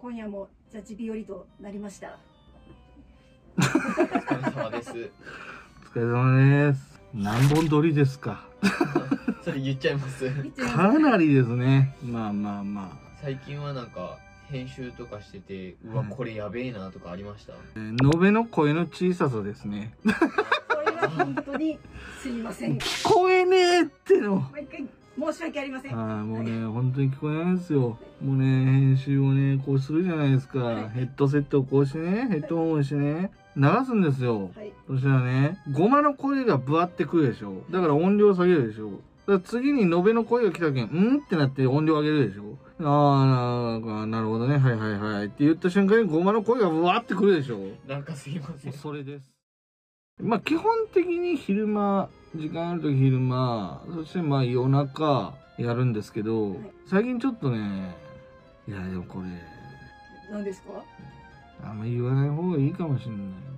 今夜もジャッジ日和となりました。 お疲れ様です。 お疲れ様です。何本撮りですか？ それ言っちゃいます。 かなりですね。まあまあまあ。 最近はなんか編集とかしてて、うわこれやべえなとかありました？ 延べの声の小ささですね。 これは本当にすみません。 聞こえねえっての。 毎回申し訳ありません。 もうね、本当に聞こえないんですよ。もうね、編集をね、こうするじゃないですか。 はい、 ヘッドセットをこうしてね、ヘッドホンをしてね、流すんですよ。 はい、 そしたらね、ゴマの声がブワってくるでしょ。だから音量下げるでしょ。だから次に延べの声が来たけん、んってなって音量上げるでしょ。なるほどね、はいはいはいって言った瞬間にゴマの声がブワってくるでしょ。 なんかすいません。 それです。まあ基本的に昼間、時間あるとき昼間、そしてまあ夜中やるんですけど、はい、最近ちょっとね、いやでもこれ、 何ですか？ あんま言わない方がいいかもしれない。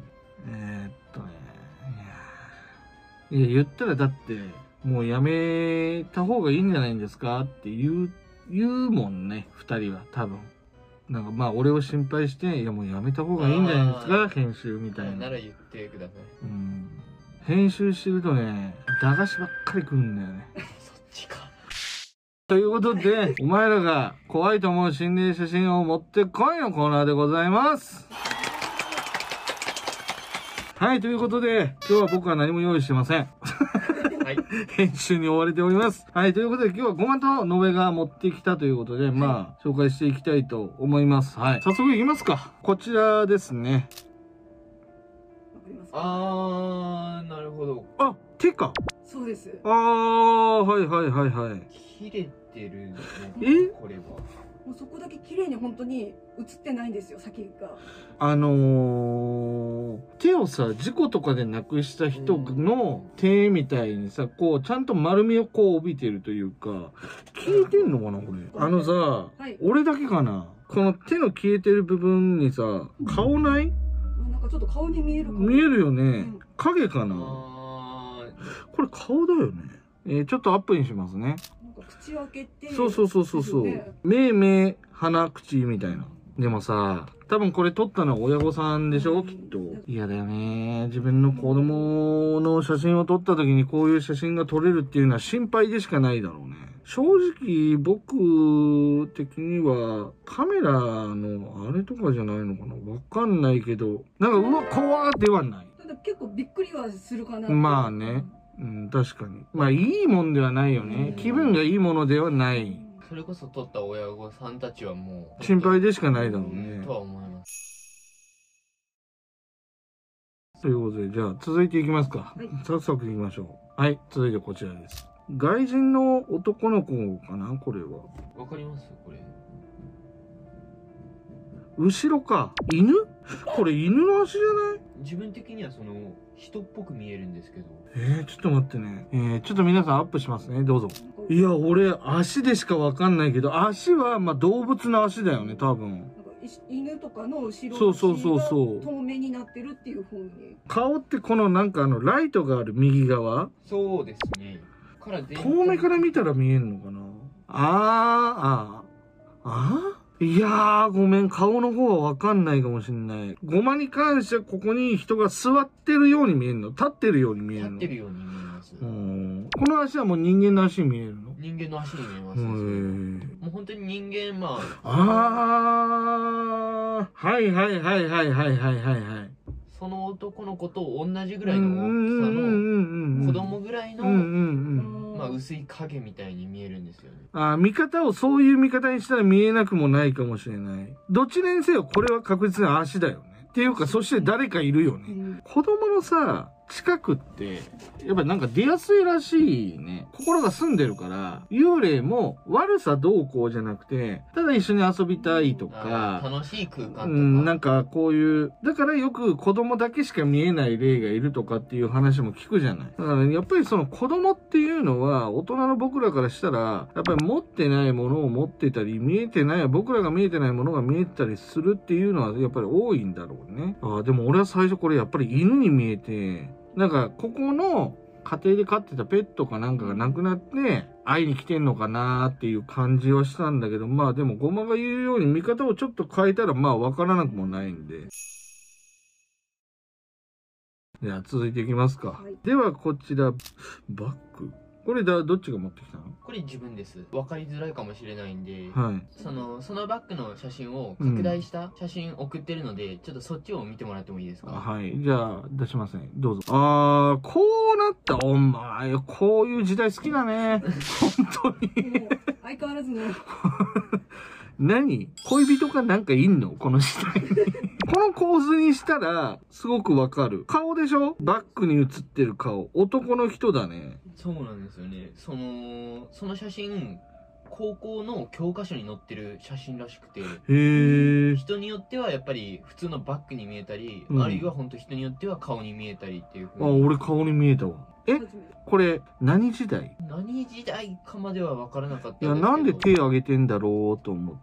いや、言ったらだって、もうやめた方がいいんじゃないんですかって言うもんね、二人は多分。なんかまあ俺を心配して、いやもうやめた方がいいんじゃないですか、編集みたいな。 なら言ってください。 編集してるとね、駄菓子ばっかり来るんだよね。 そっちか。 ということで、お前らが怖いと思う心霊写真を持ってこいのコーナーでございます。はい、ということで、今日は僕は何も用意してません。はい、編集に追われております。はい、ということで今日はゴマと延べが持ってきたということで、まあ、紹介していきたいと思います。はい。早速いきますか。こちらですね。 なるほど。 あ、手か。 そうです。 はいはいはいはい。 切れてるのこれは。 もうそこだけ綺麗に本当に映ってないんですよ、先が。 手をさ、事故とかでなくした人の手みたいにさ、こう、ちゃんと丸みをこう帯びてるというか、消えてんのかなこれ。さ、はい、俺だけかなこの手の消えてる部分にさ、顔ない？ なんかちょっと顔に見えるかも。 見えるよね。影かなこれ顔だよね。ちょっとアップにしますね。 口を開けて。 そう。目、鼻、口みたいな。でもさ、多分これ撮ったのは親御さんでしょ、きっと。嫌だよね。自分の子供の写真を撮った時にこういう写真が撮れるっていうのは心配でしかないだろうね。正直、僕的にはカメラのあれとかじゃないのかなわかんないけど、なんかうわ、怖ではない。 ただ結構びっくりはするかな。 まあね。確かに。まあ、いいもんではないよね。気分がいいものではない。 それこそ撮った親御さんたちはもう。 心配でしかないだろうね。 とは思います。 ということで、じゃあ、続いていきますか。はい、早速いきましょう。はい、続いてこちらです。外人の男の子かなこれは。 わかりますこれ。 後ろか。犬これ犬の足じゃない？ 自分的にはその人っぽく見えるんですけど。 ちょっと待ってね。ちょっと皆さんアップしますね。どうぞ。いや、俺、足でしかわかんないけど、足は、まあ、動物の足だよね、多分。 犬とかの後ろそう透明になってるっていう風に。 顔ってこのなんかライトがある右側？ そうですね。 遠目から見たら見えんのかな？いやー、ごめん。顔の方はわかんないかもしんない。ゴマに関してはここに人が座ってるように見えるの？立ってるように見えるの？ 立ってるように見えます。 この足はもう人間の足に見えるの？ 人間の足に見えます。もう本当に人間、まあ。 はい。 その男の子と同じぐらいの大きさの子供ぐらいのまあ薄い影みたいに見えるんですよね。 見方をそういう見方にしたら見えなくもないかもしれない。どちらにせよこれは確実な足だよね。っていうか、そして誰かいるよね。子供のさ、近くって、やっぱりなんか出やすいらしいね。心が澄んでるから、幽霊も悪さどうこうじゃなくて、ただ一緒に遊びたいとか、 楽しい空間とか。 なんかこういう、だからよく子供だけしか見えない霊がいるとかっていう話も聞くじゃない。だからやっぱりその子供っていうのは、大人の僕らからしたら、やっぱり持ってないものを持ってたり、見えてない、僕らが見えてないものが見えてたりするっていうのはやっぱり多いんだろうね。でも俺は最初これやっぱり犬に見えて、なんかここの家庭で飼ってたペットかなんかが亡くなって会いに来てんのかなーっていう感じはしたんだけど、まあでもごまが言うように見方をちょっと変えたらまあわからなくもないんで。では続いていきますか。 はい、 ではこちら、バッグ。これどっちが持ってきたの？ これ自分です。分かりづらいかもしれないんで、 はい。 そのバッグの写真を拡大した写真送ってるので、ちょっとそっちを見てもらってもいいですか？ はい。じゃあ、出しますね。どうぞ。こうなった。お前、こういう時代好きだね。本当に。 もう相変わらずの。 何？恋人かなんかいんの？この時代に。この構図にしたら、すごくわかる。顔でしょ？バッグに写ってる顔。男の人だね。 そうなんですよね。その写真、高校の教科書に載ってる写真らしくて、人によってはやっぱり普通のバッグに見えたり、あるいは本当人によっては顔に見えたりっていう風に。 俺顔に見えたわ。これ何時代かまでは分からなかったんですけど。 いや、なんで手挙げてんだろうと思って。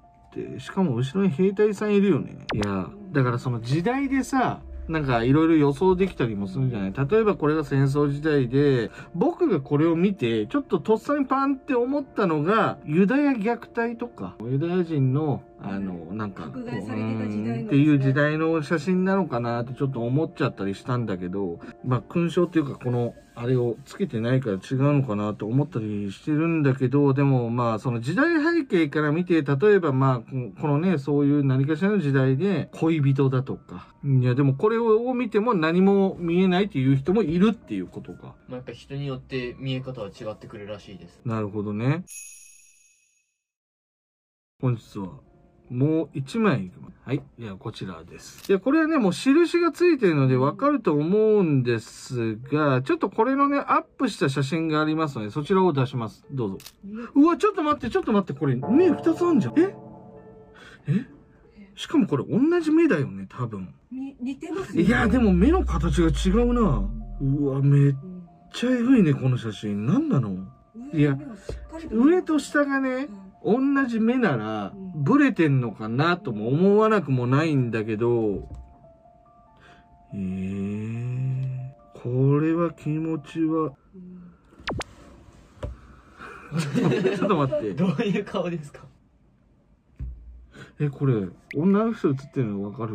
しかも後ろに兵隊さんいるよね。いや、だからその時代でさ、なんかいろいろ予想できたりもするんじゃない？例えばこれが戦争時代で、僕がこれを見て、ちょっととっさにパンって思ったのが、ユダヤ虐待とか、ユダヤ人の、なんか、 迫害されてた時代のっていう時代の写真なのかなってちょっと思っちゃったりしたんだけど、まあ勲章っていうかこの、あれをつけてないから違うのかなと思ったりしてるんだけど、でもまあその時代背景から見て、例えばまあこのね、そういう何かしらの時代で恋人だとか、いやでもこれを見ても何も見えないっていう人もいるっていうことか。 まあやっぱ人によって見え方は違ってくるらしいです。 なるほどね。本日はもう1枚いきます。はい。では、こちらです。いや、これはね、もう印がついてるのでわかると思うんですが、ちょっとこれのね、アップした写真がありますので、そちらを出します。どうぞ。うわ、ちょっと待って、これ、目2つあんじゃん。しかもこれ、同じ目だよね、多分。 似てますね。 いや、でも目の形が違うな。うわ、めっちゃエグいね、この写真。なんなの？いや、上と下がね、同じ目なら、ブレてんのかなとも思わなくもないんだけど、これは気持ちは、ちょっと待って。 どういう顔ですか？ これ、女の人映ってるの分かる？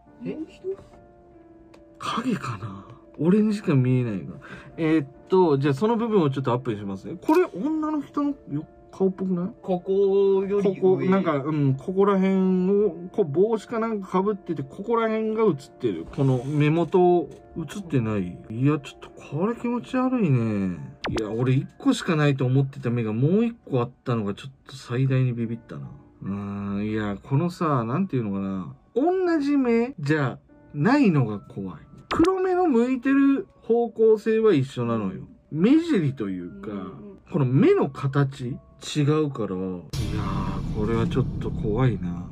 影かな？俺にしか見えないが。じゃあその部分をちょっとアップにしますね。これ、女の人の顔っぽくない？ ここより上。 なんか、ここら辺を、帽子かなんか被ってて、ここら辺が映ってる。この目元、映ってない。いや、ちょっとこれ気持ち悪いね。いや、俺1個しかないと思ってた目がもう1個あったのがちょっと最大にビビったな。いや、このさ、なんていうのかな。同じ目じゃないのが怖い。黒目の向いてる方向性は一緒なのよ。目尻というか、この目の形違うから、いやー、これはちょっと怖いな。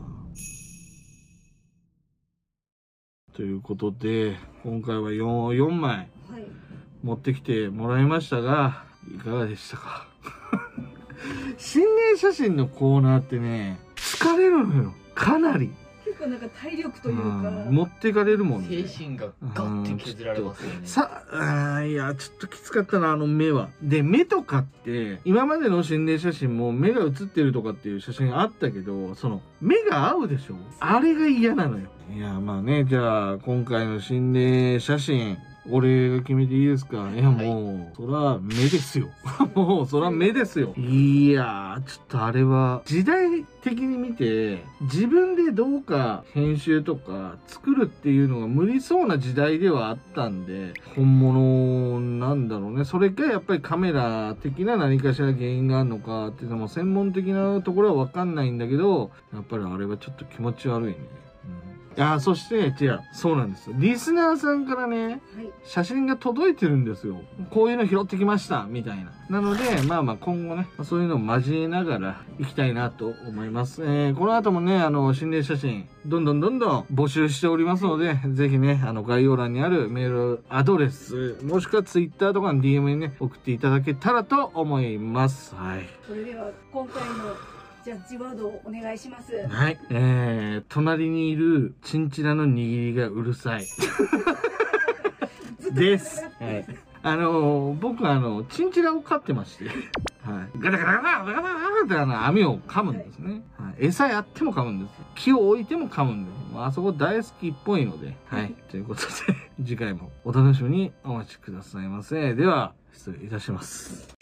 ということで、今回は4枚持ってきてもらいましたが、いかがでしたか？心霊写真のコーナーってね、疲れるのよ。かなり。 結構なんか体力というか。 持ってかれるもんね。 精神がガッて削られますよね。 いや、ちょっときつかったな、目は。で、目とかって、今までの心霊写真も目が写ってるとかっていう写真あったけど、目が合うでしょ？あれが嫌なのよ。いや、まあね、じゃあ、今回の心霊写真、俺が決めていいですか？いや、もう、そら、目ですよ。もう、そら、目ですよ。いやー、ちょっとあれは、時代的に見て、自分でどうか編集とか作るっていうのが無理そうな時代ではあったんで、本物なんだろうね。それか、やっぱりカメラ的な何かしら原因があるのかっていうのも専門的なところはわかんないんだけど、やっぱりあれはちょっと気持ち悪いね。そして、そうなんですよ。リスナーさんからね、写真が届いてるんですよ。こういうの拾ってきました、みたいな。なので、まあ今後ね、そういうのを交えながら行きたいなと思います。この後もね、心霊写真、どんどん募集しておりますので、ぜひね、概要欄にあるメールアドレス、もしくは Twitter とかの DM にね、送っていただけたらと思います。はい。 それでは、今回のジャッジワードをお願いします。 はい。隣にいるチンチラの握りがうるさい。です。はい。 僕チンチラを飼ってまして、はい。ガタガタガタガタガタガタって網を噛むんですね。はい。餌やっても噛むんです。木を置いても噛むんです。あそこ大好きっぽいので、はい。ということで、次回もお楽しみにお待ちくださいませ。では、失礼いたします。